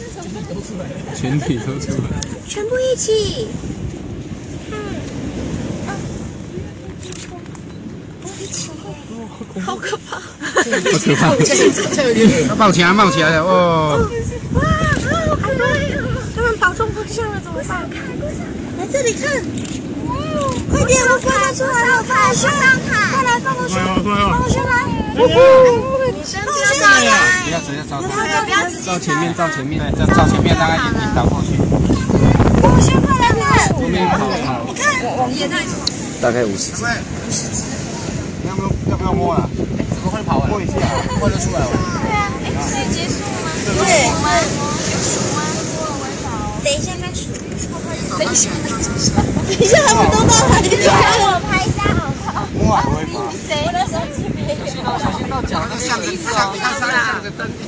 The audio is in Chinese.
全体都出来， 全部一起。好可怕！ 好可怕！ 冒起来，冒起来了哦！ 哇，好多！他们跑错方向了，怎么办？来这里看！快点，我放它出来了！快上看！快来，放我下！放我下来！女生不要上来！ 不要直接照， 不要直接照前面，照前面，再照前面，让他眼睛倒过去。 放我下，快来看！ 后面跑， 你看，也在大概50只。要不要摸啊？怎么会跑啊？摸一下，摸得出来了。 对啊，所以结束了吗？对，有数吗？等一下再数。等一下，他们都到哪里去了？我拍一下好不好？ 摸啊，不会跑。 谁的手机没有？ 小心到脚，那像个灯，你看上面像个灯。